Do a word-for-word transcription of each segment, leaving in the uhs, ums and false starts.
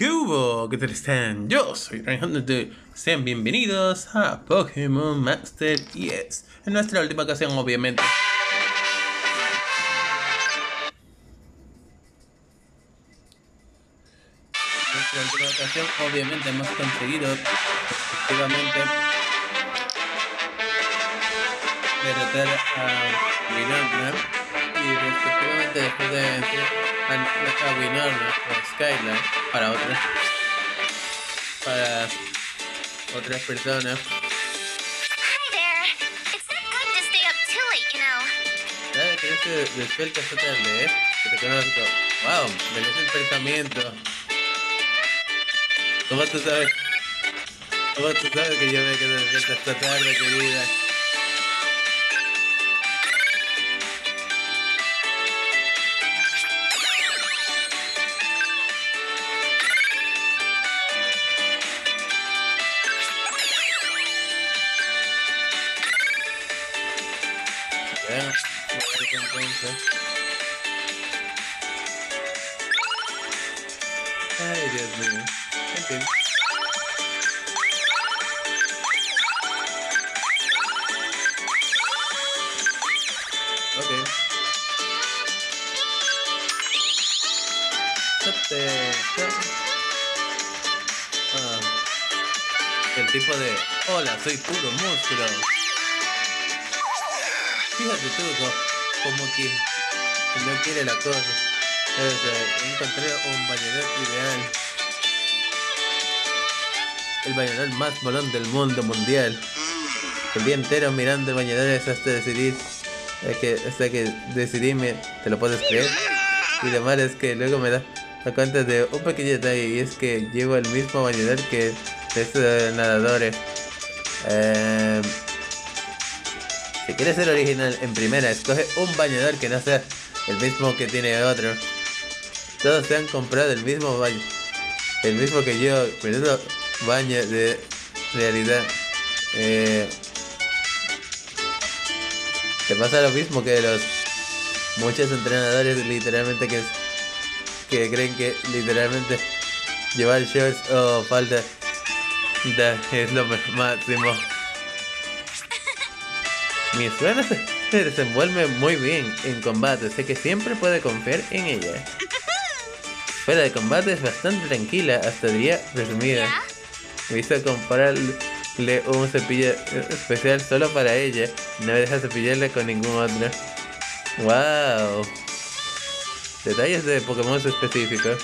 ¿Qué hubo? ¿Qué tal están? Yo soy Reinhardt. Sean bienvenidos a Pokémon Master Yes. En nuestra última ocasión, obviamente. En nuestra última ocasión, obviamente, hemos conseguido efectivamente derrotar a Winona. Y respectivamente después de vencer a Winona o Skylar para otras para otras personas. Hi there. It's not good to stay up too late, you know. Nada, que no se despierta esta tarde, ¿eh? Que te conozco. Wow, me lees el pensamiento. ¿Cómo tú sabes? ¿Cómo tú sabes que yo me quedo despierta esta tarde, querida? Bueno, entonces. Ay, Dios mío. En fin. Ok. Ah, el tipo de hola, soy puro músculo. Fíjate tú, como que no quiere la cosa. Es encontrar un bañador ideal. El bañador más molón del mundo mundial. El día entero mirando bañadores hasta decidir. Es que hasta que decidirme, ¿te lo puedes creer? Y lo malo es que luego me da cuenta de un pequeño detalle, y es que llevo el mismo bañador que estos nadadores. Eh, Si quieres ser original en primera, escoge un bañador que no sea el mismo que tiene otro. Todos se han comprado el mismo baño, el mismo que yo, pero baño de realidad. Eh, te pasa lo mismo que los muchos entrenadores literalmente que, que creen que literalmente llevar shorts o falda da, es lo máximo. Mi suena se desenvuelve muy bien en combate, sé que siempre puede confiar en ella. Fuera de combate es bastante tranquila, hasta diría resumida. Me hizo comprarle un cepillo especial solo para ella, no me deja cepillarla con ningún otro. Wow. Detalles de Pokémon específicos.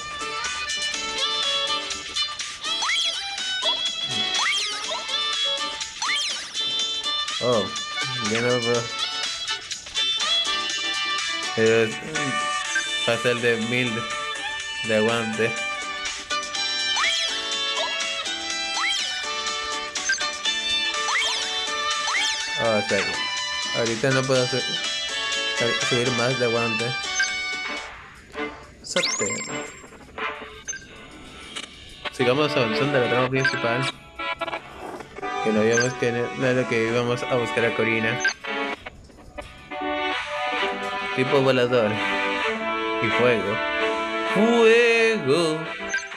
Oh. Yo no puedo. Es pasar de mil de aguante. Oh, o sea, ahorita no puedo su subir más de aguante. Sote. Sigamos avanzando a la trama principal. Que no habíamos que no era lo que íbamos a buscar a Corina. Tipo volador. Y fuego. ¡Fuego!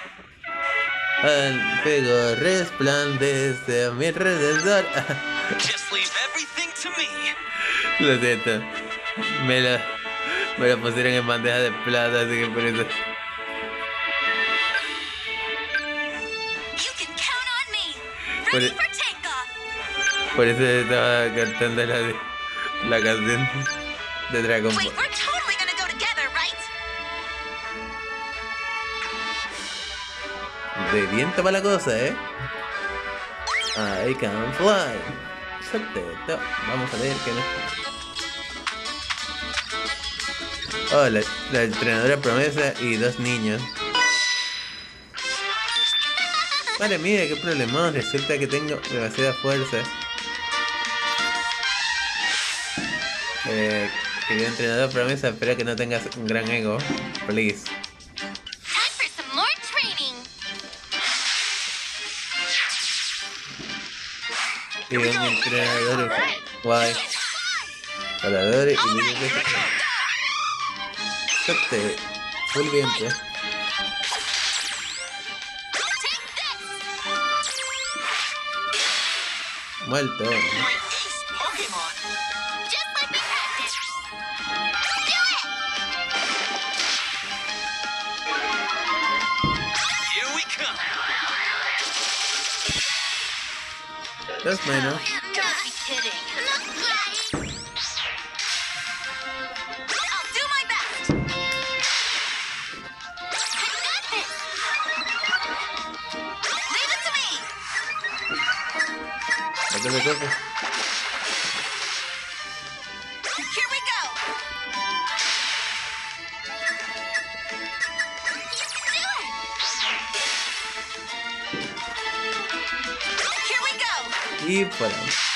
El fuego resplandece a mi alrededor. Just leave everything to me. Lo siento. Me lo, me lo pusieron en bandeja de plata, así que por eso. You can count on me. Por, Ready for takeoff. por eso estaba cantando la, de, la canción de Dragon Wait, Ball. we're totally gonna go together, right? De viento va la cosa, ¿eh? I can fly. Perfecto. Vamos a ver qué no. Oh, la, la entrenadora promesa y dos niños. Madre mía, qué problemón. Resulta que tengo demasiada fuerza. Eh, querido entrenador promesa, espero que no tengas un gran ego. Please. Time for some more training. Y un entrenador guay. Voladores y líderes de... Suerte. Full viento. Muerto. My ace Pokemon. Just like we practiced. Do it! Here we come. That's minor. Don't be kidding. Look, Daddy. I'll do my best. I got this. Leave it to me. No te preocupes. Here we go. You can do it. Here we go. Y fuera.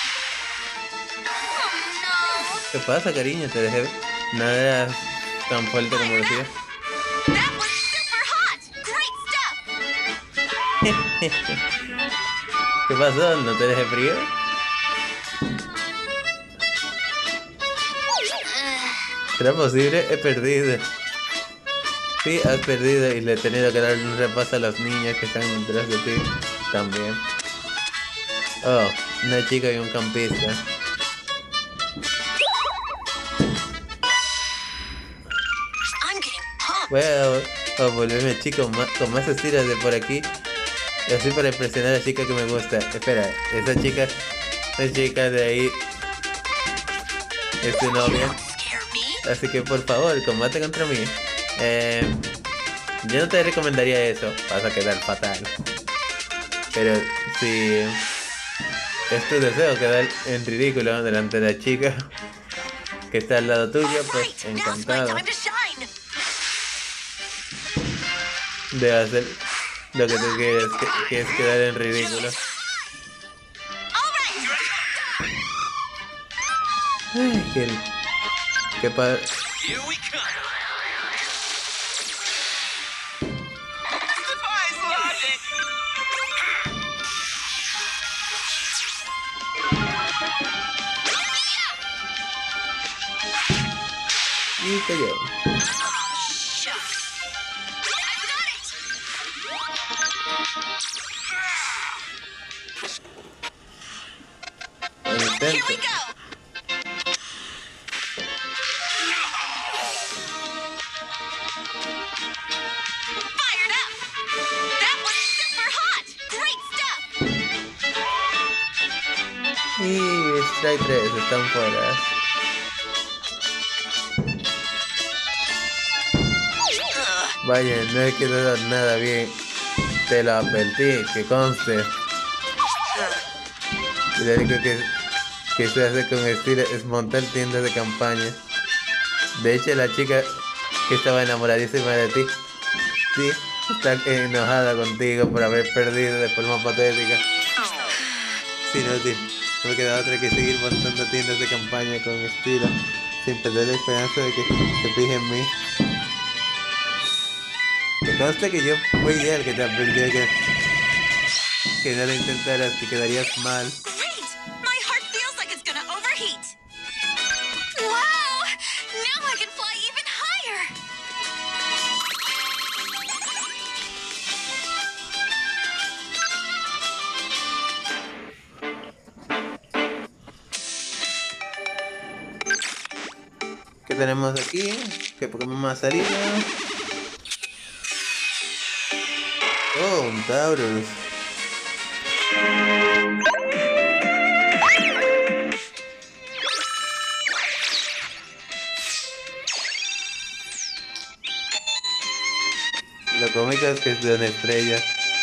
Oh no. ¿Qué pasa, cariño? Te dejé. No eras tan fuerte como decía. That was super hot. Great stuff. ¿Qué pasó? ¿No te dejé frío? ¿Será posible? He perdido. Sí, has perdido y le he tenido que dar un repaso a los niños que están detrás de ti. También. Oh, una chica y un campista. I'm getting pumped. Voy a, a volverme chico más, con más estilos de por aquí. Así para impresionar a la chica que me gusta. Espera, esa chica, esa chica de ahí es tu novia. Scare me. Así que por favor, combate contra mí. Eh, yo no te recomendaría eso, vas a quedar fatal. Pero si es tu deseo quedar en ridículo delante de la chica que está al lado tuyo, pues Right, now's my encantado time to shine. de hacer lo que tú quieres, que, que es quedar en ridículo. All right. Ay, qué, qué padre. Here we come. Surprise logic. Y cayó. Oh, shucks. I've got it. El Here intento. we go. Fired up. That was super hot. Great stuff. Y strike tres, están fuera. Vaya, no he quedado nada bien. Te lo advertí, que conste. Y lo único que, que se hace con estilo es montar tiendas de campaña. De hecho, la chica que estaba enamoradísima de ti, sí, está enojada contigo por haber perdido de forma patética. Es inútil, no me queda otra que seguir montando tiendas de campaña con estilo, sin perder la esperanza de que se fije en mí. Que conste que yo fui el que te advirtió que, que no lo intentaras, que quedarías mal. Great. My heart feels like it's gonna overheat. Wow. Now I can fly even higher. ¿Qué tenemos aquí? ¿Qué Pokémon más salido? Oh, un Taurus. Lo cómico es que es de una estrella.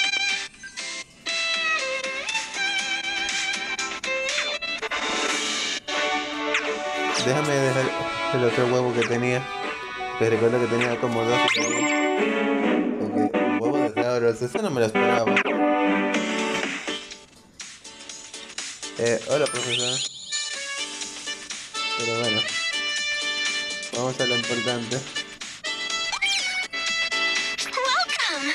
Déjame dejar el otro huevo que tenía. Que recuerdo que tenía como dos huevos. Porque un huevo de Tauros, eso no me lo esperaba. Eh, hola profesor. Pero bueno, vamos a lo importante. Welcome.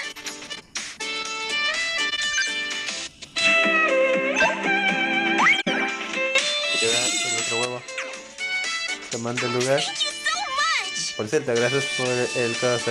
Queda el otro huevo tomando el lugar. Thank you so much. Por cierto, gracias por el cosa.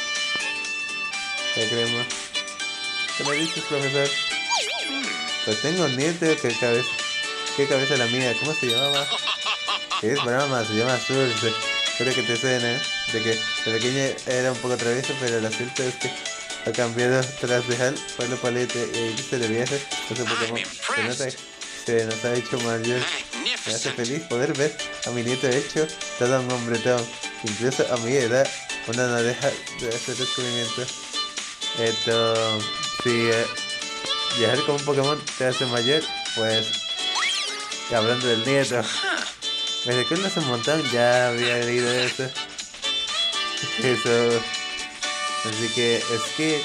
La crema. ¿Qué me dices, profesor? Pues tengo un nieto que cada vez qué cabeza la mía, ¿cómo se llamaba? Es broma, se llama Dulce. Espero que te suene, de que de pequeña era un poco travieso, pero lo cierto es que ha cambiado tras dejar Pueblo Palete y irse de viaje con su Pokémon. Se nota que se nos ha hecho mayor. Me hace feliz poder ver a mi nieto hecho todo un hombretón. Incluso a mi edad, uno no deja de hacer descubrimientos. Esto, si eh, viajar con un Pokémon te hace mayor, pues hablando del nieto, me recuerdo hace un montón, ya había leído eso. Eso. Así que es que.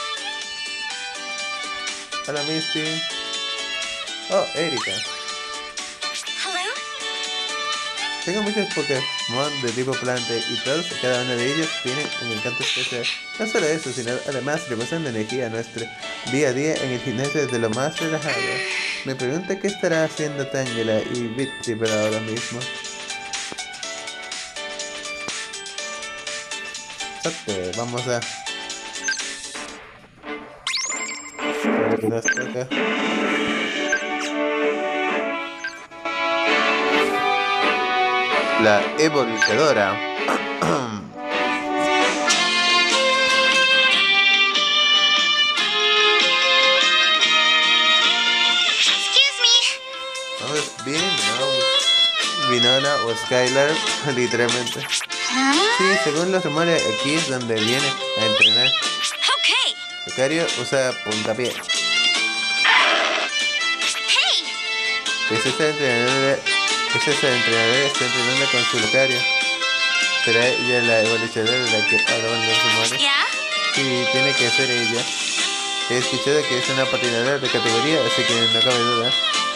Hola Misty. Oh, Erika. Hello? Tengo muchos Pokémon de tipo planta y todos, cada uno de ellos tiene un encanto especial. No solo eso, sino además reposan de energía a nuestro día a día en el gimnasio desde lo más relajado. Me pregunto qué estará haciendo Tangela y Bitsy por ahora mismo. Ok, vamos a... Espero que nos toca. La evolucionadora. Excuse me. Vamos bien, ¿no? Winona o Skylar, literalmente. Huh? Sí, según los rumores, aquí es donde viene a entrenar. Okay. Lucario usa puntapié. Hey. Es esa entrenadora, es esa entrenadora está entrenando con su Lucario. ¿Será ella la evolucionadora de la que hablaban los rumores? Yeah? Sí, tiene que ser ella. He escuchado que es una patinadora de categoría, así que no cabe duda.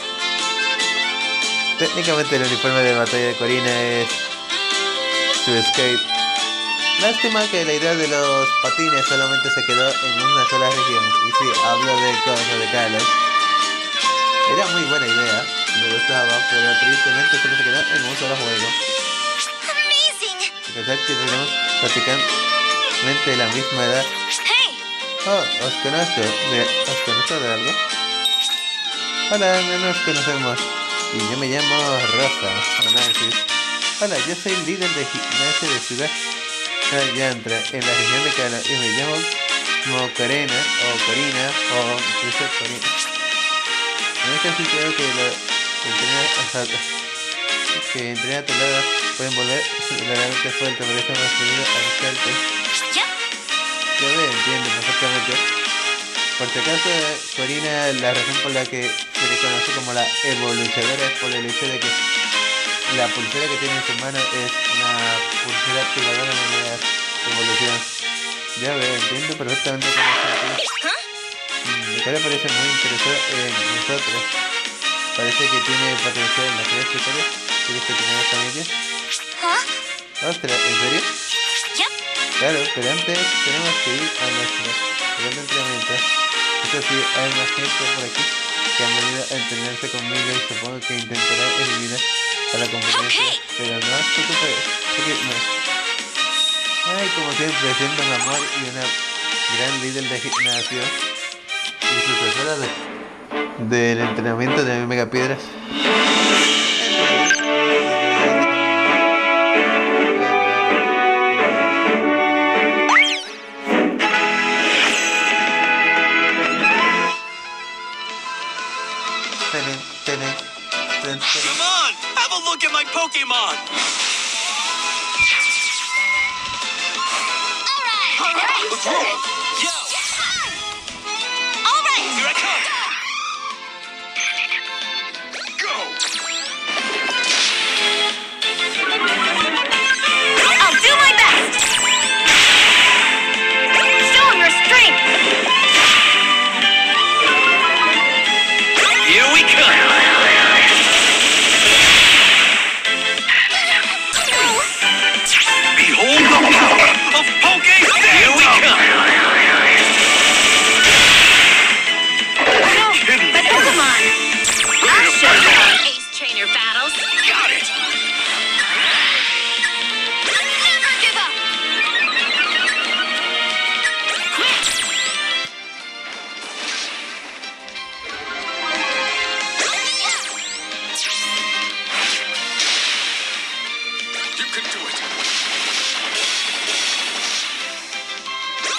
Técnicamente el uniforme de batalla de Corina es su escape. Lástima que la idea de los patines solamente se quedó en una sola región. Y sí, hablo de cosas de Kalos. Era muy buena idea, me gustaba, pero tristemente solo se quedó en un solo juego. Amazing. A pesar que tenemos prácticamente la misma edad. Hey. Oh, os conozco. ¿De, ¿Os conozco de algo? Hola, no nos conocemos. Y yo me llamo Rosa, o Nancy. Hola, yo soy líder de gimnasia de Ciudad Yantra, en la región de Cala, y me llamo como Corina, o Corina, o incluso Corina. En este sentido que lo entrena que entrena a tu lado pueden volver realmente fuerte, por eso hemos venido a buscarte. Yep. Yo me entiendo perfectamente. Por si acaso, Corina, la razón por la que se le conoce como la evolucionadora es por el hecho de que la pulsera que tiene en su mano es una pulsera activadora de la evolución. Ya veo, entiendo perfectamente cómo se Huh? Mi cara parece muy interesado en nosotros. Parece que tiene potencial en la crianza y tal. ¿Quieres que tengamos familia? Huh? Ostras, ¿en serio? Yep. Claro, pero antes tenemos que ir a nuestro primer entrenamiento. Eso sí, hay más gente por aquí que han venido a entrenarse conmigo y supongo que intentará eliminar a la competencia. Okay. Pero no os preocupes, porque no. Ay, como siempre, siendo un amor y una gran líder de gimnasio y sucesora de, del entrenamiento de Megapiedras. Come on, have a look at my Pokemon. All right. All right. Yo, All right. here I come. Go. I'll do my best. Show 'em your strength. Here we come. Behold the power of Poke Stance! Here we come!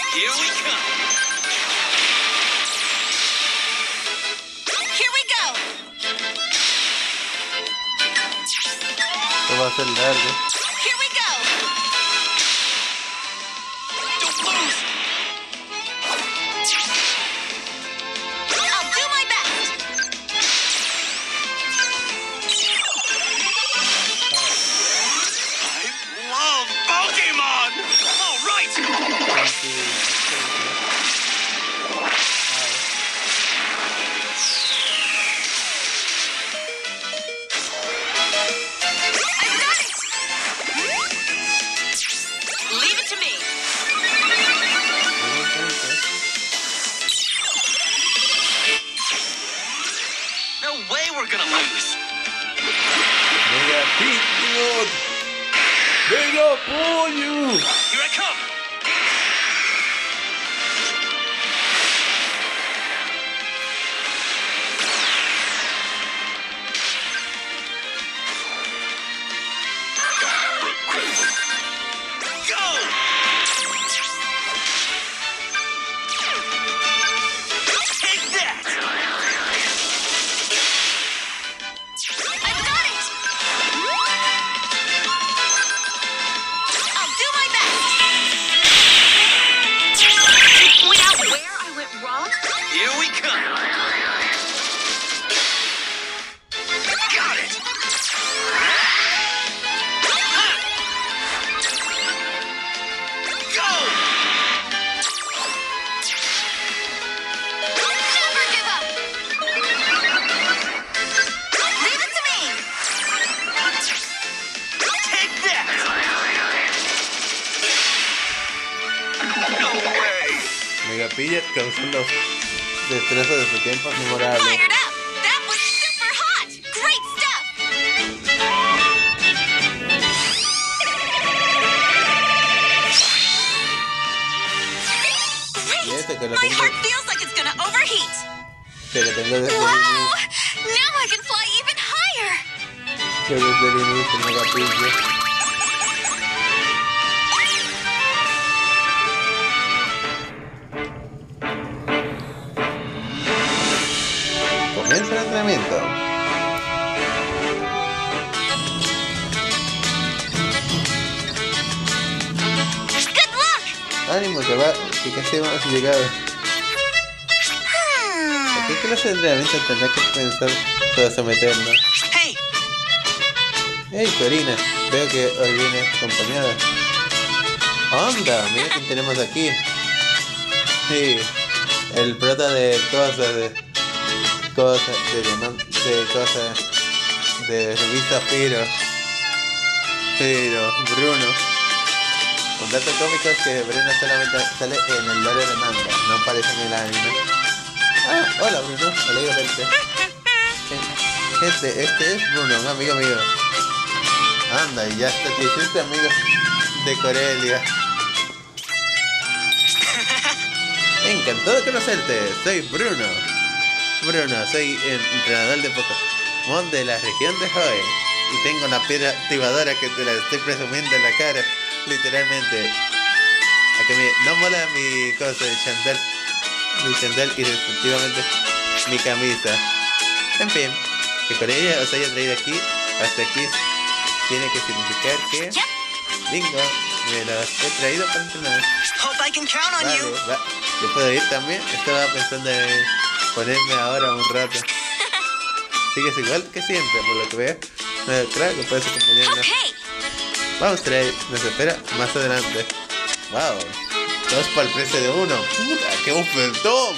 Here we come. Here we go. Esto va a ser largo. Here we go. Don't lose. I'll do my best. I love Pokemon. All right. I've got it. Leave it to me. No way we're gonna lose. Mega Pidgeot. Mega Pollo. Here I come. Go! Take that! I've got it. I'll do my best. Did you point out where I went wrong? Here we come. Got it. Go! Never give up. Leave it to me. Take that! No way! Mega Pidgeot causando destrozos de su tiempo memorables. Fired up. That was super hot. Great stuff. Y este que lo My tengo, heart feels like it's gonna overheat. que lo tengo desde el Wow! inicio. Now I can fly even higher. Que desde el inicio el Mega Pidgeot. Comienza el entrenamiento. Good luck. Ánimo, que va, que casi hemos llegado. Hmm. ¿Qué clase de entrenamiento tendrá que pensar para someternos? Hey! Hey, Corina, veo que hoy vienes acompañada. Anda, mira quién tenemos aquí. Sí, el prota de cosas, de cosas, de diamante, de cosas, de Rubí Zafiro. Pero, Bruno. Un dato cómico es que Bruno solamente sale en el lore de manga, no aparece en el anime. Ah, hola Bruno, me alegro verte. Este, este es Bruno, un amigo mío. Anda, y ya está, te hiciste amigo de Corelia. Encantado de conocerte, soy Bruno. Bruno, soy entrenador de Pokémon de la región de Hoenn. Y tengo una piedra activadora que te la estoy presumiendo en la cara, literalmente. A que me, no mola mi cosa de chandal, mi chandal y respectivamente mi camisa. En fin, que Corelia os haya traído aquí, hasta aquí, tiene que significar que... Yep. Bingo, me las he traído para entrenar. Hope I can count on Vale, you. va. ¿Yo puedo ir también? Estaba pensando en ponerme ahora un rato. Sigues igual que siempre, por lo que veo. No, claro que puedes acompañarnos. Okay. Vamos, Trey, nos espera más adelante. Wow, dos para el precio de uno. Puta, qué ofertón.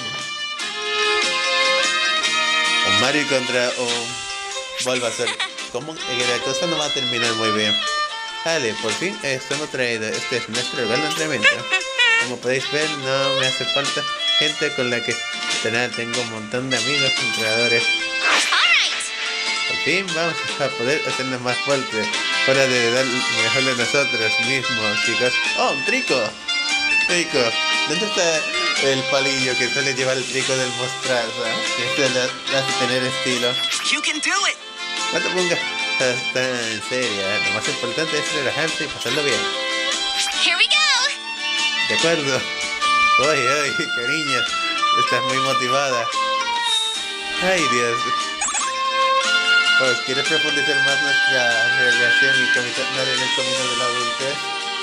Un Mario contra un Bulbasaur. ¿Cómo que la cosa no va a terminar muy bien? Vale, por fin esto hemos traído. Este es nuestro lugar de entrenamiento. Como podéis ver, no me hace falta gente con la que entrenar. Tengo un montón de amigos entrenadores. Por fin vamos a poder hacernos más fuertes. Hora de dar lo mejor de nosotros mismos, chicos. ¡Oh, un trico! Trico. ¿Dónde está el palillo que suele llevar el trico del mostraza? Que esto le hace tener estilo. You can do it. No te pongas tan en serio. Lo más importante es relajarse y pasarlo bien. Here we go. De acuerdo. Uy, uy, cariño, estás muy motivada. Ay, Dios. Pues, ¿quieres profundizar más nuestra relación y caminar en el camino de la adultez?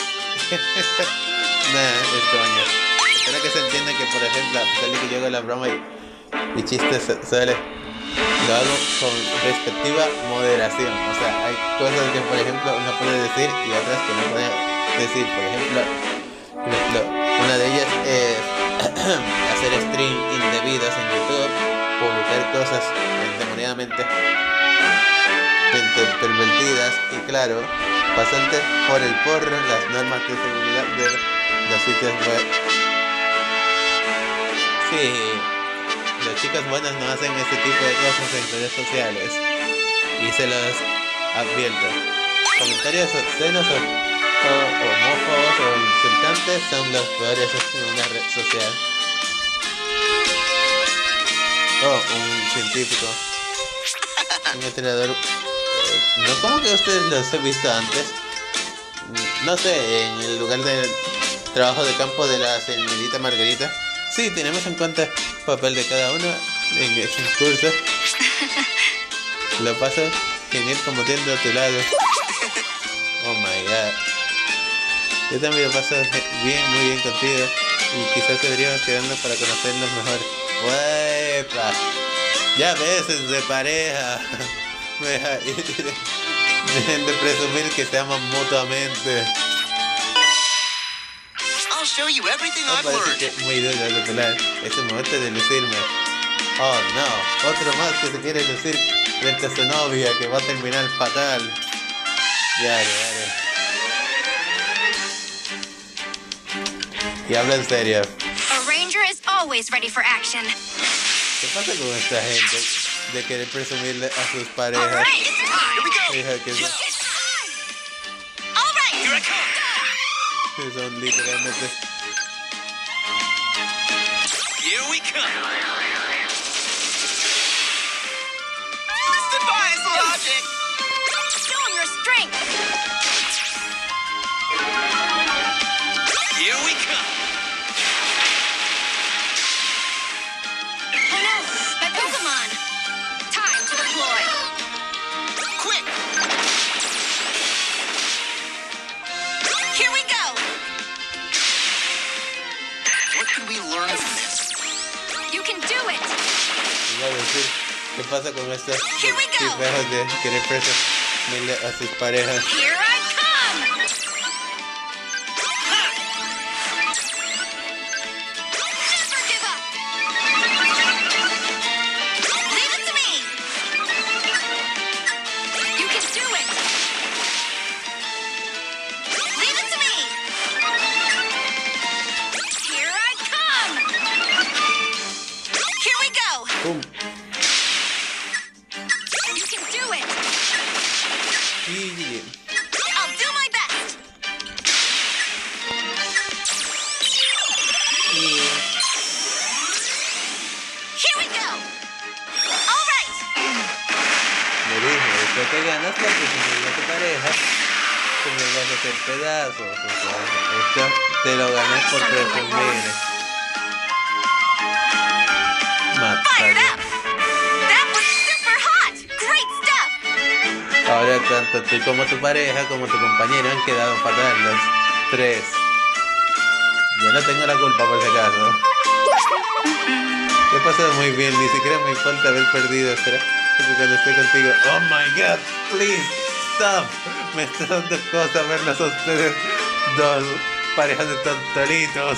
Nah, es coño. Espero que se entienda que, por ejemplo, a pesar de que yo hago la broma y, y chistes sale, lo hago con respectiva moderación. O sea, hay cosas que, por ejemplo, uno puede decir y otras que no puede decir. Por ejemplo, por ejemplo una de ellas es hacer stream indebidos en YouTube, publicar cosas endemoniadamente pervertidas y, claro, pasarte por el porro las normas de seguridad de los sitios web. Sí, las chicas buenas no hacen este tipo de cosas en redes sociales y se los advierto. Comentarios obscenos o, o homófobos o insultantes son los peores en una red social. Oh, un científico, un entrenador. No, ¿cómo que ustedes los he visto antes? No sé, en el lugar de trabajo de campo de la señorita Margarita. Sí, tenemos en cuenta el papel de cada uno en el curso. Lo paso genial como tiendo a tu lado. Oh my god. Yo también lo paso bien, muy bien contigo. Y quizás deberíamos quedarnos para conocernos mejor. ¡Uepa! Ya veces de pareja. Dejen de presumir que se aman mutuamente. I'll show you everything Me I've parece learned. que es muy duro de pelar. Es el momento de lucirme. Oh no, otro más que se quiere lucir frente a su novia que va a terminar fatal. Ya, ya, y habla en serio. A ranger is always ready for action. ¿Qué pasa con esta gente de querer presumirle a sus parejas? All right, it's time. Here we go. Hija, que Yeah. son, It's time. All right. Here I come. que son literalmente. Here we come. This defies logic. Show him your strength. Here we come. Oh no, my Pokemon. Time to deploy. Quick. Here we go. What can we learn from this? You can do it. Iba a decir, ¿qué pasa con estos Here we go. tipejos de querer presumirle a sus parejas? Here I come. Never give up. Leave it to me. You can do it. Leave it to me. Here I come. Here we go. ¡Pum! You can do it. Y I'll do my best. Here we go. All right. me dijo, después que ganas por presumirle a tu pareja, tú me vas a hacer pedazos. O sea, esto te lo ganas por presumir. Fired Mátalo. up. That was super hot. Great stuff. Ahora tanto tú como tu pareja como tu compañero han quedado fatal los tres. Yo no tengo la culpa por si acaso. He pasado muy bien, ni siquiera me importa haber perdido. Espera, porque cuando estoy contigo, oh my god, please, stop. Me está dando cosa verlos a ustedes dos parejas de tontolitos.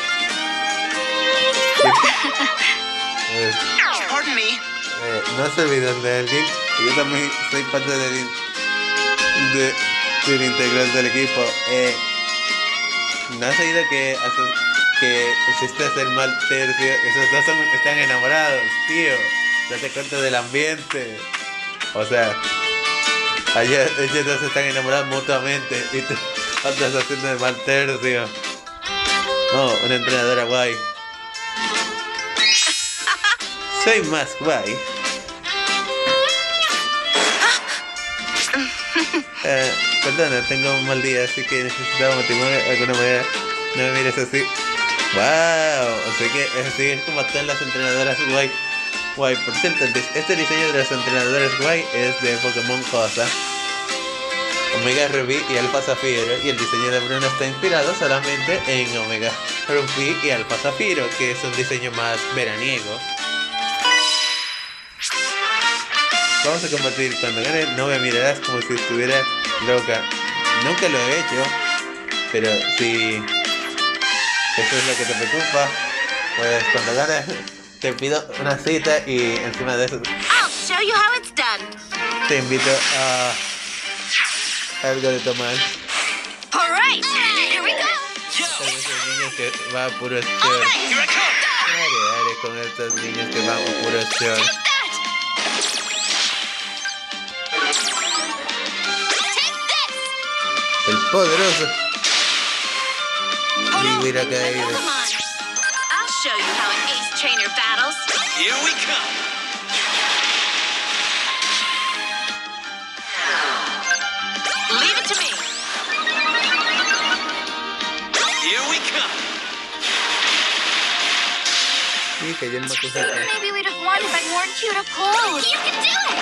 Eh, Pardon me. eh, no se olviden de alguien. Yo también soy parte del, in- de, del integral del equipo. Eh, ¿No has oído que, hace- que existe hacer mal tercio? Esos dos son- están enamorados, tío. Date cuenta del ambiente. O sea, allá, ellos dos están enamorados mutuamente y tú andas haciendo el mal tercio. Oh, una entrenadora guay. Soy más guay. Eh, perdona, tengo un mal día, así que necesitaba motivarme de alguna manera. No me mires así. Wow, así que así es como están las entrenadoras guay. Guay, por cierto, este diseño de las entrenadoras guay es de Pokémon Cosa, Omega Rubí y Alpha Zafiro, y el diseño de Bruno está inspirado solamente en Omega Rubí y Alpha Zafiro, que es un diseño más veraniego. Vamos a compartir. Cuando gane no me mirarás como si estuviera loca. Nunca lo he hecho, pero si eso es lo que te preocupa, pues cuando gane te pido una cita y encima de eso I'll show you how it's done. te invito a algo de tomar. All right, here we go. Con esos niños que va a puro All short. right, Here I come. Are, are, con estos niños que van a puro short. take that. Take this. El poderoso Oh, no. Vivir acá Come y on. I'll show you how an ace trainer battles. Here we come. Leave it to me. Here we come. y cayó el Makuhita. Maybe we'd have won if I'd worn cuter clothes. You can do it.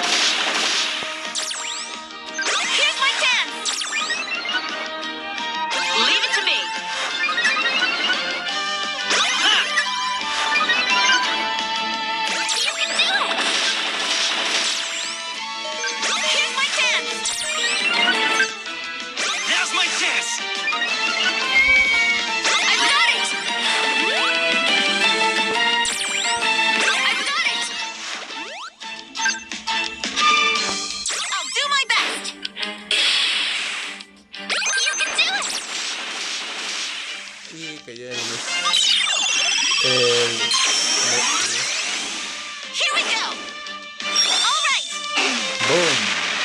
Here's my dance. Leave it to me. Ha! You can do it. Here's my dance. Now's my chance. I've got it. I've got it. I'll do my best. You can do it. Y cayó en el... Here we go. All right. ¡Boom!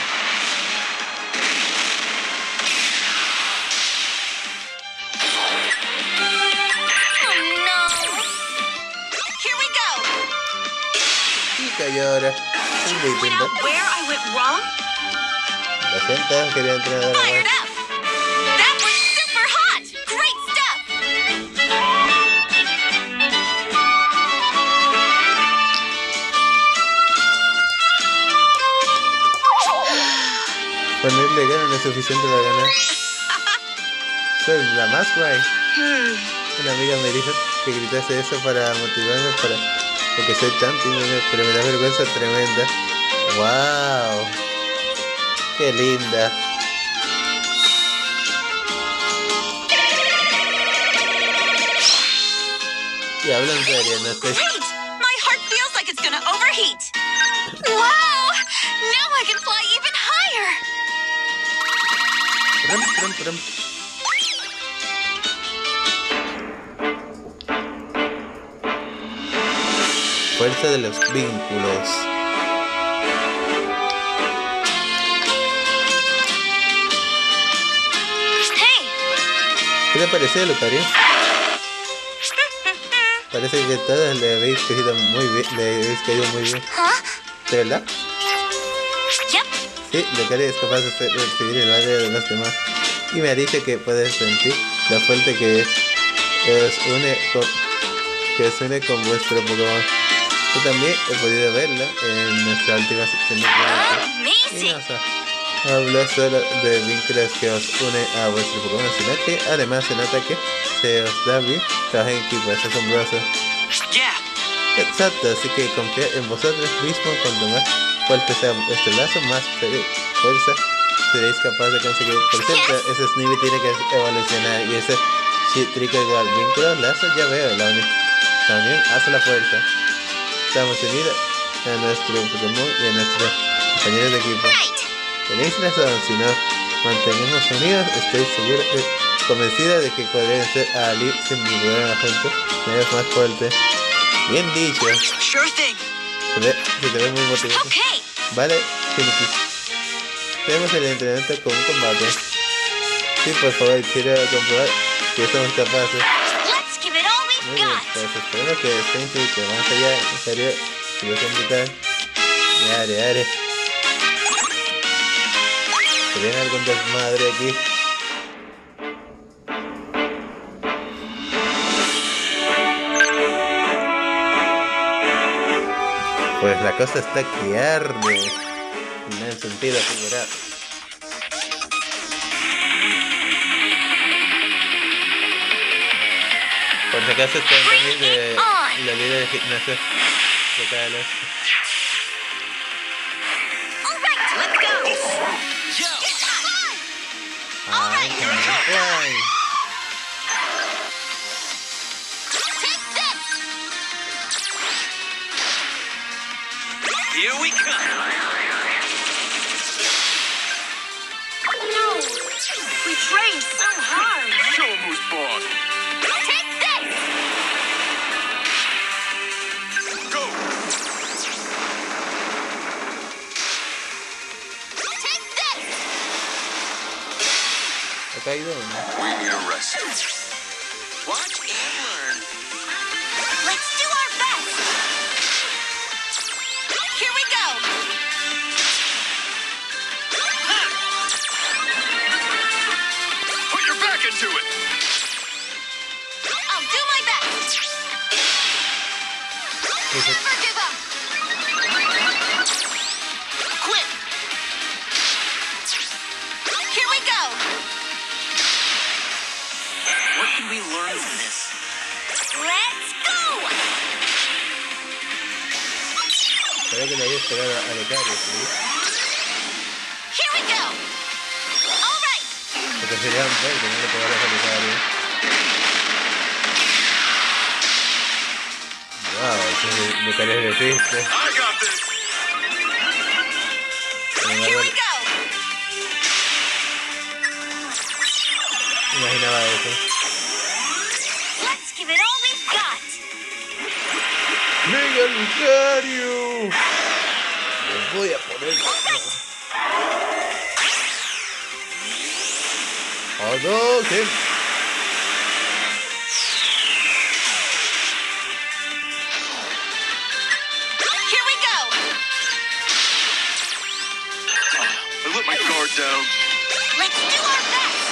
Oh no. Here we go. Y cayó ahora un Point Nintendo. out where I went wrong? Lo siento, quería entrenar a Fired la up. That was super hot. Great stuff. Ponerle ganas no es suficiente para ganar. Soy la más guay. Hmm. Una amiga me dijo que gritase eso para motivarme para porque soy tan tímida, pero me da vergüenza tremenda. ¡Wow! ¡Qué linda! Y hablo en serio, no estoy... Great. My heart feels like it's gonna overheat. Wow. Now I can fly even higher. Prum, prum, prum. Fuerza de los vínculos. Hey. ¿Qué te pareció, Lucario? Parece que todos le habéis caído muy bien, le habéis caído muy bien. Huh? ¿De verdad? Yep. Sí, Lucario es capaz de hacer- de recibir el aire de los demás. Y me ha dicho que puedes sentir lo fuerte que es, que os une con, que os une con vuestro Pokémon. Yo también he podido verlo en nuestra última sección de preguntas. Y Amazing. no so- hablo solo de vínculos que os une a vuestro Pokémon, sino que además se nota que se os da bien trabajar en equipo, es asombroso. Yeah. Exacto, así que confiad en vosotros mismos. Cuanto más fuerte sea vuestro lazo, más fe- fuerza seréis capaz de conseguir. Por cierto, ese Snivy tiene que evolucionar y ese Chitrico igual. Vínculos, lazos, ya veo, la unión, la unión hace la fuerza. Estamos unidos a nuestro Pokémon y a nuestros compañeros de equipo. Right. Tenéis razón, si nos mantenemos unidos, estoy seguro, eh, convencida de que podrían ser a Ali sin mi problema juntos. Tenemos más fuerte. Bien dicho. Sure thing. Se, ve, se te ve muy motivado. Okay. Vale, Shiniki. Tenemos el entrenamiento con un combate. Sí, por favor, quiero comprobar que somos capaces. Let's give it all Muy we've bien, got. pues esperemos que esté intuito. Vamos allá, en serio, situación vital. Are, are. ¿Se viene algún desmadre aquí? Pues la cosa está que arde. En el sentido figurado. Por si acaso está en remis de la vida de gimnasio locales. Ay, ay. Here we come. No! We trained so hard! Show 'em who's boss. Take this! Go. Take this! Ha caído uno. We need a rest. Watch and learn. Let's do our best! Here we go! Put your back into it. I'll do my best! Never give up! Quit! Here we go! What can we learn from this? Let's go! Creo que le había esperado a Lecario, ¿sí? Here we go! All right! Porque sería un perro que no le pegaras a Lecario. Wow, ese Lecario resiste. I got this. Sin Here embargo, we go! imaginaba eso. Let's give it all we've got! ¡Venga, Lucario! Le voy a poner... ¡Hadouken! Here we go! I let my guard down. Let's do our best!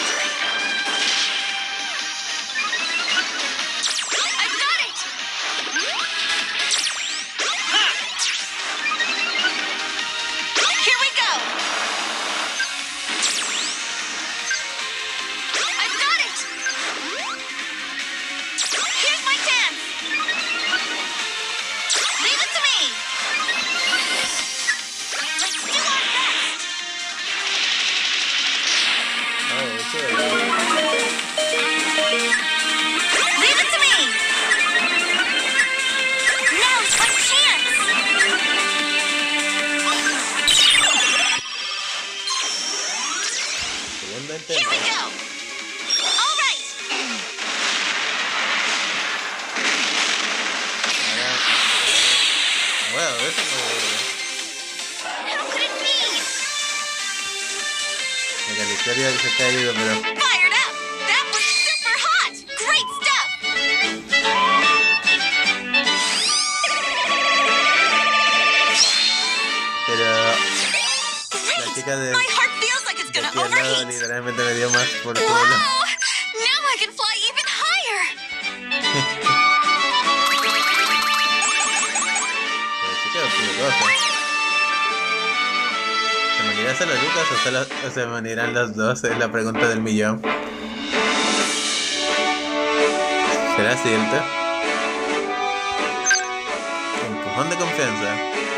I've got it! Here we go! I've got it! Here's my chance! Leave it to me! Let's do our best! Ah, eso es. Leave it to me! Now's my chance! Segundo Here intento. we go! All right! Ahora... Wow, eso no... How could it be? Mega Lecario se ha caído, pero... Fired up! That was super hot! Great stuff! Pero... La Great! chica de... My heart feels like it's de gonna aquí al lado overheat! literalmente me dio más por el Wow! culo. Now I can fly even higher! La chica es peligrosa. ¿Se me unirá solo Lucas o, solo, o se me unirán los dos? Es la pregunta del millón. ¿Será cierto? Empujón de confianza.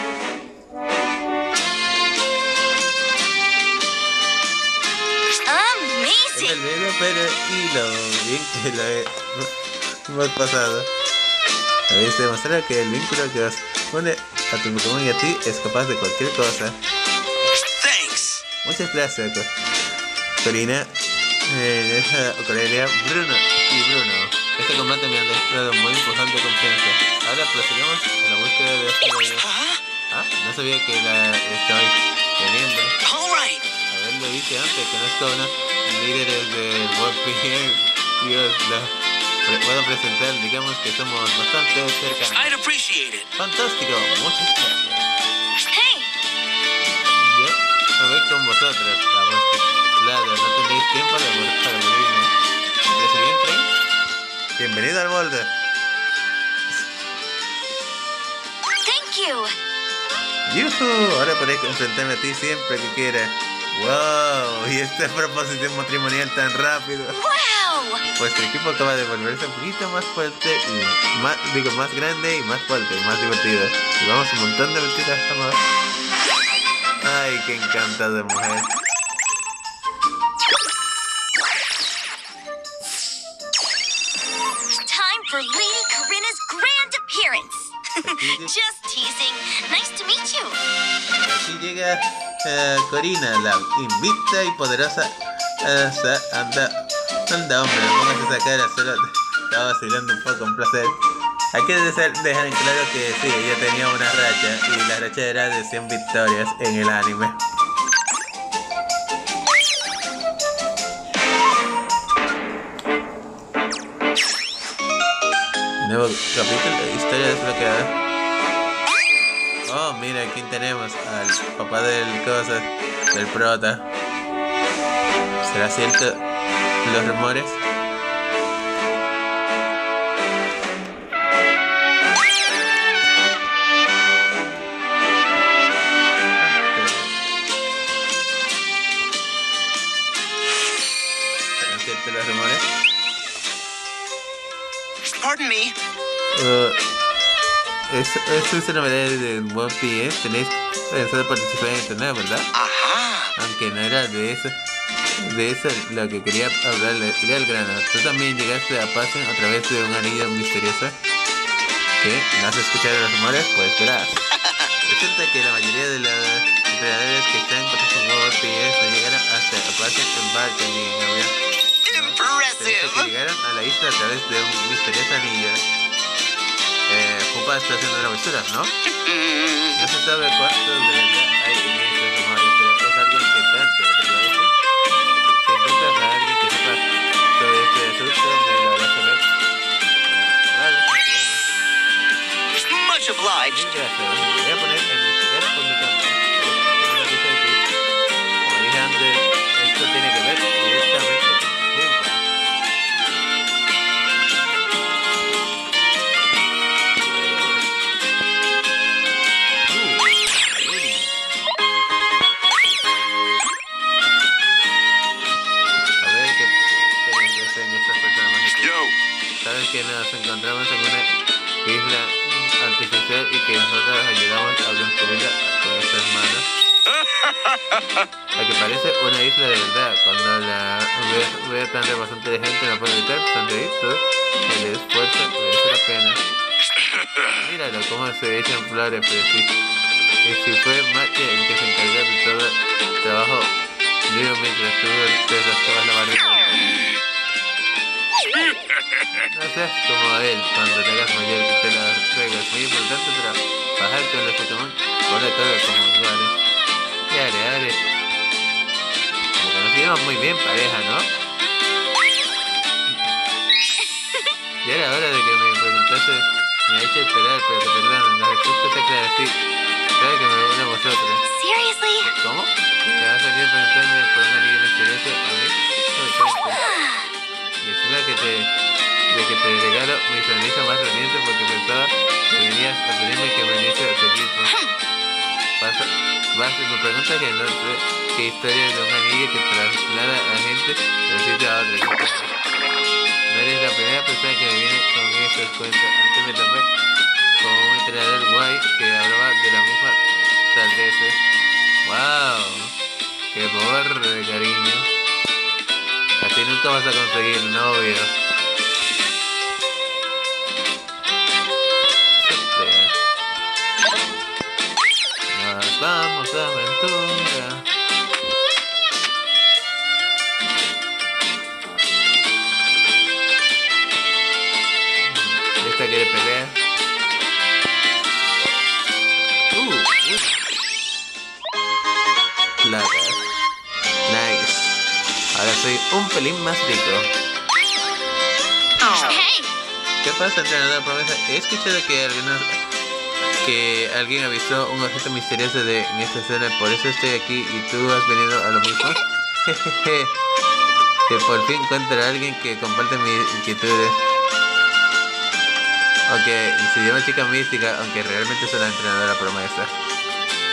Es el Amazing! mismo, pero y lo bien que lo he- hemos pasado. Habéis demostrado que el vínculo que os une a tu Pokémon y a ti es capaz de cualquier cosa. Thanks. Muchas gracias, Co- Corina, eh, Corelia, Bruno y Bruno. Este combate me ha demostrado muy importante confianza. Ahora prosigamos a la búsqueda de este medio. Huh? Ah, no sabía que la estabais teniendo. All right. A ver, lo dije antes, conozco a unos líderes del World P M y os lo pre- puedo presentar. Digamos que somos bastante cercanos. I'd appreciate it. Fantástico, muchas gracias. Hey! Yo me voy con vosotros, la vuestra. Claro, no tenéis tiempo de mor- para morirme. ¿Recibí en tren? Bienvenido al molde. Thank you! ¡Yuhu! Ahora podré enfrentarme a ti siempre que quiera. ¡Wow! Y esta proposición matrimonial tan rápido. Wow! Vuestro equipo acaba de volverse un poquito más fuerte y más, digo, más grande y más fuerte y más divertido. Y vamos un montón de aventuras jamás. ¡Ay, qué encantada mujer! Time for Lady Corinna's grand appearance. Just teasing. Nice to meet you. Aquí llega uh, Corina, la invicta y poderosa. Uh, anda, anda hombre, no pongas esa cara, solo estaba vacilando un poco, un placer. Hay que dejar en claro que sí, ella tenía una racha y la racha era de cien victorias en el anime. Nuevo capítulo de historia desbloqueada. Oh, mira, aquí tenemos al papá del cosa, del prota. ¿Será cierto los rumores? ¿Serán ciertos los rumores? Pardon me. Uh, Eso es, es una novedad de One Piece. Tenéis pensado participar en el torneo, ¿verdad? Ajá. Aunque no era de eso, de eso lo que quería hablarle, quería el grano. Tú también llegaste a Pasen a través de un anillo misterioso. ¿Qué? ¿No has escuchado los rumores? Pues verás. Resulta que la mayoría de los entrenadores que están participando en One Piece no llegaron hasta Pasen en barco ni en avión. Se dice que llegaron a la isla a través de un misterioso anillo. Eh, Jupa está haciendo travesuras, ¿no? No se sabe cuánto de verdad hay en estos rumores, pero es algo inquietante, ¿no te parece? Si encuentras a alguien que sepa sobre este asunto, me lo harás saber. Ah, vale, Much obliged. gracias. Me voy a poner a investigar por mi campo. Como dije antes, esto tiene que ver directamente con Jupa. Sabes que nos encontramos en una isla artificial y que nosotros ayudamos a construirla con nuestras manos. A que parece una isla de verdad. Cuando la veo, veo tan rebosante de gente no puedo evitar sonreír. Todo el esfuerzo merece la pena. Míralo cómo se echan flores, pero sí. Y si fue Mache el que se encargó de todo el trabajo duro mientras tú te rascabas la barriga. No seas como él cuando te hagas mayor y te las reglas. Muy importante trabajar con los Pokémon por de todo como iguales. Y are, are. Como que nos llevamos muy bien pareja, ¿no? Ya era hora de que me preguntase. Me ha hecho esperar, pero te perdono. La respuesta está clara, sí. Claro que me une a vosotros. Seriously? ¿Cómo? ¿Te vas a venir a preguntarme por un anillo misterioso a mí? No me cuentes. Y encima que te, de que te regalo mi sonrisa más radiante porque pensaba que venías a pedirme que me uniese a tu equipo. Pasa, vas y me preguntas que no sé qué historia de un anillo que traslada a gente de un sitio a otro. No eres la primera persona que me viene con esas cuentas. Antes me tomé como un entrenador guay que hablaba de la misma sandeces. ¡Wow! ¡Qué borde, cariño! Así nunca vas a conseguir novio. Nos vamos a aventura. ¿Esta quiere pelear? Uh, uh. Plata. Nice. Ahora soy un pelín más rico. Hey! ¿Qué pasa, entrenador promesa? He escuchado que algunos, que alguien avisó un objeto misterioso de, en esta escena, por eso estoy aquí y tú has venido a lo mismo. Jejeje. Que por fin encuentro a alguien que comparte mis inquietudes. Aunque se llama chica mística, aunque realmente es una entrenadora promesa.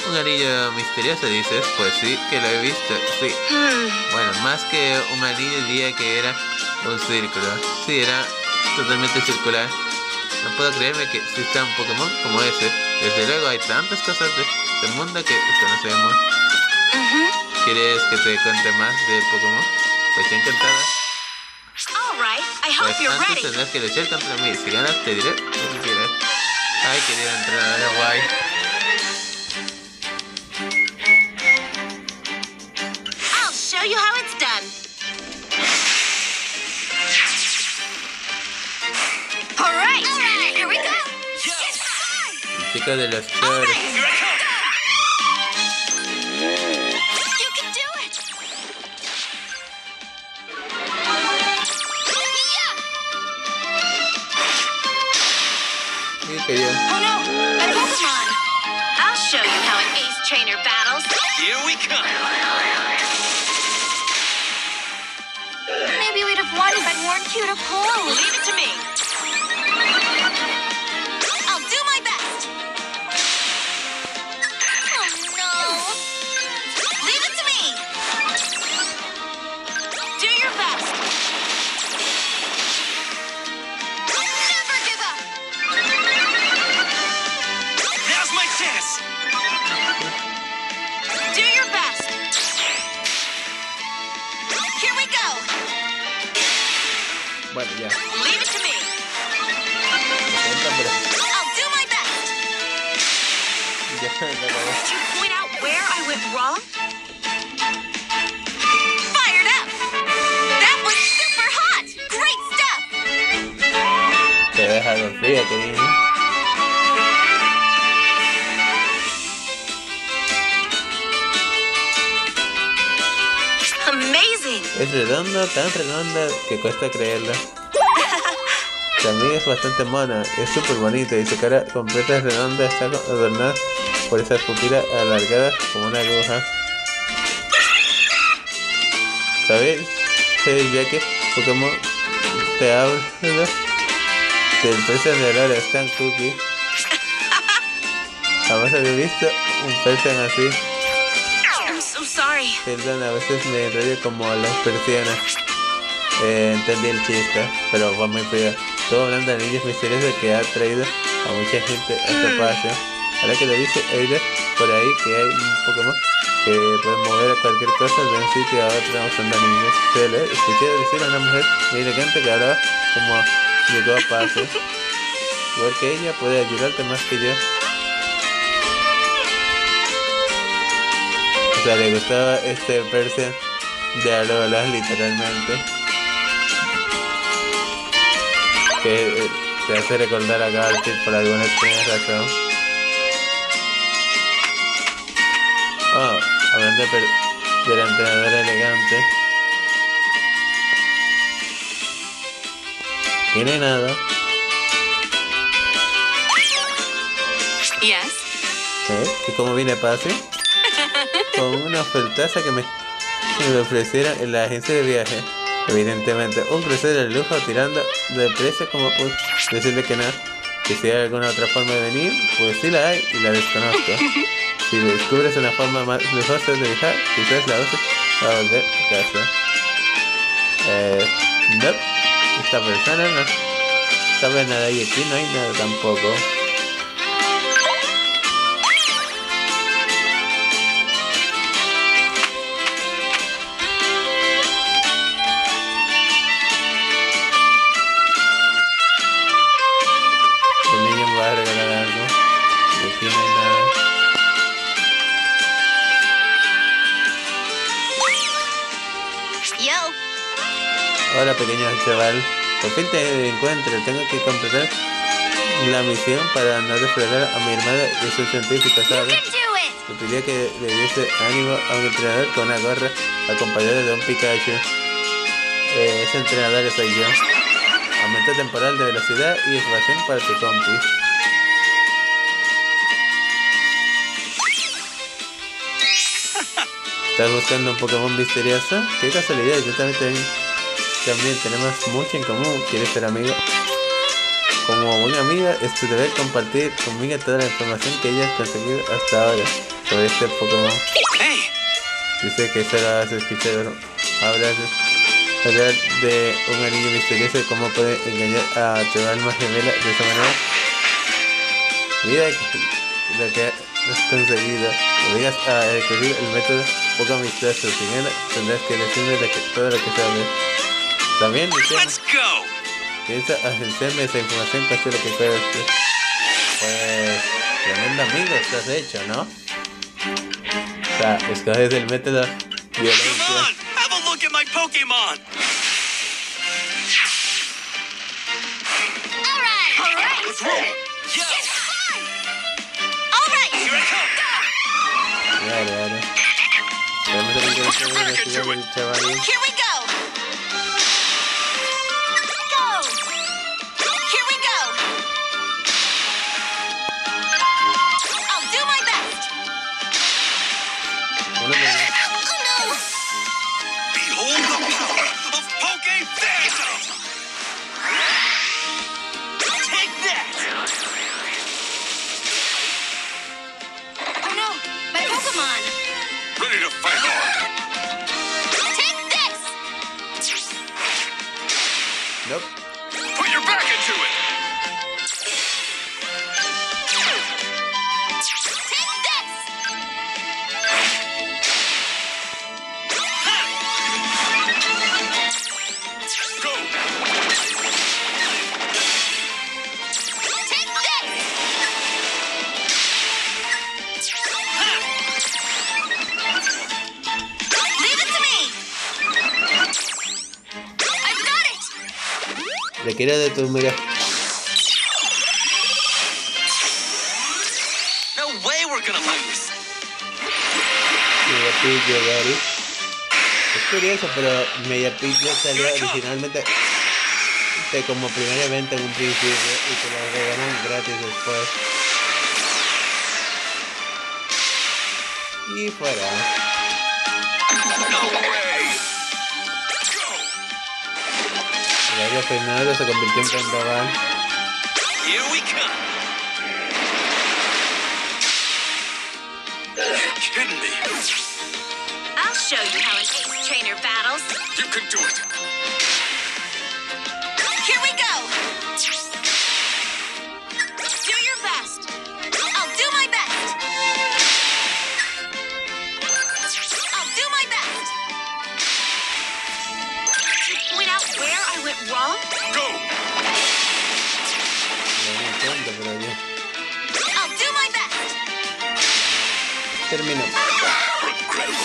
Un anillo misterioso, dices. Pues sí, que lo he visto. Sí. Bueno, más que un anillo diría que era un círculo. Sí, era totalmente circular. No puedo creerme que exista un Pokémon como ese. Desde luego hay tantas cosas de este mundo que desconocemos. ¿Quieres que te cuente más de Pokémon? Pues encantada. All right, I hope Pues you're antes ready. tendrás que luchar contra mí. Si ganas te diré lo que quieras. Ay, querida entrenadora guay. I'll show you how it's done. All right, all right. Here we go. It's fun. El chico de los All choros. right, here I come. You can do it. Yeah. Sí, que yo. Oh no, my Pokemon. I'll show you how an ace trainer battles. Here we come. Maybe we'd have won if I'd worn cue to pull. Leave it to me. I'll do my best. Oh no. Leave it to me. Do your best. Never give up. Now's my chance. Do your best. Here we go. Bueno, ya. Leave it to me. Lo siento, pero I'll do my best. ya me acabó. Did you point out where I went wrong? Fired up! That was super hot! Great stuff! Te deja algo frío, cariño. Amazing! Es redondo, tan redondo que cuesta creerlo. También es bastante mona, es súper bonita y su cara completa es redonda, está adornada por esas pupilas alargadas como una aguja. ¿Sabes? ¿Sabes ya que Pokémon te habla del Persian de Aurora Stan Cookie? Jamás había visto un Persian así. I'm so sorry. Perdón, a veces me enrollo como las persianas. Eh, entendí el chiste, pero fue muy feo. Estuvo hablando de niños misteriosos que ha traído a mucha gente a este espacio. Ahora que lo dice, oír por ahí que hay un Pokémon que puede mover a cualquier cosa de un sitio a otro usando niños. Se le escuché decir a una mujer muy elegante que hablaba como llegó a paso. Igual que ella, puede ayudarte más que yo. O sea, le gustaba este Persian de Alola, literalmente. Que eh, te hace recordar a Garfield por alguna extraña razón. Oh, hablando de, de la entrenadora elegante. Y no hay nada. Yes? ¿Eh? ¿Y cómo viene Pase? Con una ofertaza que me, que me ofrecieron en la agencia de viaje. Evidentemente, un crucero de lujo tirando de precio como pues decirle que no. Que si hay alguna otra forma de venir, pues sí la hay y la desconozco. Si descubres una forma más lujosa de viajar, quizás la uses para volver a casa. Eh, no, esta persona no sabe nada y aquí no hay nada tampoco. El niño me va a regalar algo y aquí no hay nada. Yo. Hola pequeño chaval, por fin te encuentro, tengo que completar la misión para no defraudar a mi hermana y su científico, You ¿sabes? can do it! Me pidió que le diese ánimo a un entrenador con una gorra acompañado de un Pikachu. Eh, ese entrenador soy yo. Aumento temporal de velocidad y evasión para tu compi. ¿Estás buscando un Pokémon misterioso? Qué casualidad, yo también, ten- también tenemos mucho en común. ¿Quieres ser amigo? Como buena amiga, es tu deber compartir conmigo toda la información que hayas conseguido hasta ahora. sobre este Pokémon. Hey, Dice que será escuchado hablar, hablar de un anillo misterioso y cómo puede engañar a tu alma gemela de esa manera. Mira que- lo que has conseguido. Obligas a recurrir el método poco amistoso. Sin él tendrás que decirme lo que- todo lo que sabes. También dice, let's go. piensa agenciarme esa información casi lo que puedes. Pues, tremendo amigo estás hecho, ¿no? O sea, escoges el método Come violencia. on, have a look at my Pokemon. All right. All right. Let's roll. Yo, All right. here I come. Dale, dale. Vamos a ver qué Put your back into el chaval. Here we go. Go. Here we go. I'll do my best. Uno menos. Oh no. Behold the power of Poke Phantom. Take that. Oh no. My Pokemon. Ready to fight on. Take this. Nope. Put your back into it. Take this. Go. Take this. Leave it to me. I've got it. Requiere de tu mira. No way we're gonna lose. Megapillo, Gary. Es curioso, pero Megapillo salió originalmente de como primer evento en un principio y te lo regalan gratis después. Y fuera. No way. Go. Gary Fernando se convirtió en Pendaban. Here we come. You're kidding me. I'll show you how an ace trainer battles. You can do it. Here we go. Do your best. I'll do my best. I'll do my best. Did you point out where I went wrong? Go. No me cuenta, pero ya. I'll do my best. Terminó. Incredible.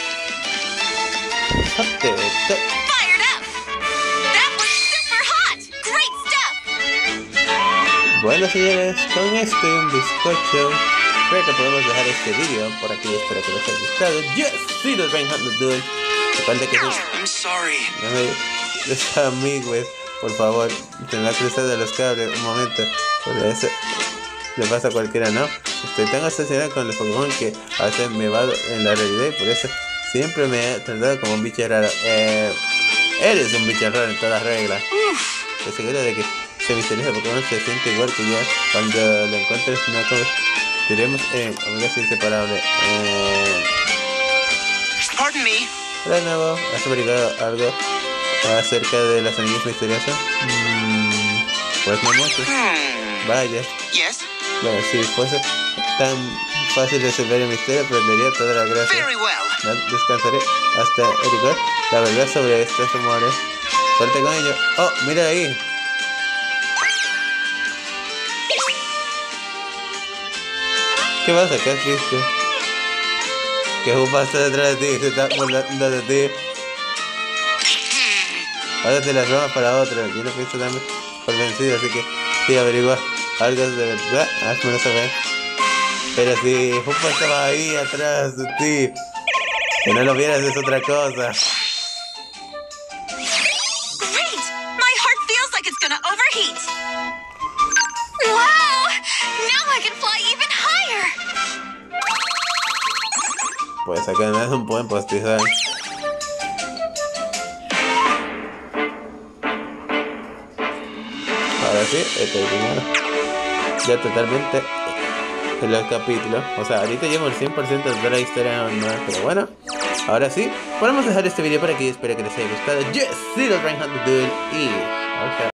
Te- te- Fired up. That was super hot. Great stuff. Bueno, señores, con esto y un bizcocho, creo que podemos dejar este vídeo por aquí. Espero que les haya gustado. Yes, sí, los Rain Hunter Duel. Recuerda que sí. I'm sorry. No me des amigos, por favor. Te me ha cruzado los cables un momento. Porque eso le pasa a cualquiera, ¿no? Estoy tan obsesionado con los Pokémon que a veces me vado en la realidad y por eso siempre me he tratado como un bicho raro. Eh, eres un bicho raro en todas reglas. Estoy seguro de que ese misterioso Pokémon se siente igual que yo. Cuando lo encuentres, no convertiremos en amigos inseparables. Eh, Pardon me. Hola de nuevo, ¿has averiguado algo acerca de las anillos misteriosos? Mm, pues no mucho. Hmm. Vaya, Yes. bueno, si fuese tan fácil resolver el misterio, perdería toda la gracia. Very well. No descansaré hasta averiguar la verdad sobre estos rumores. Suerte con ello. Oh, mira ahí. ¿Qué pasa? ¿Qué has visto? Que Jupa está detrás de ti, se está burlando de ti. Ahora te las bromas para otro. Yo no pienso darme por vencido, así que si averigua algo de verdad, házmelo saber. Pero si Jupa estaba ahí atrás de ti, que no lo vieras es otra cosa. Great! My heart feels like it's gonna overheat. Wow! Now I can fly even higher. Pues acá no es un buen postizar. Ahora sí, he terminado. Ya totalmente en los capítulos. O sea, ahorita llevo el cien por ciento de toda la historia normal, pero bueno. Ahora sí, podemos dejar este video por aquí. Espero que les haya gustado. Yo he sido Reinhardt Duel y...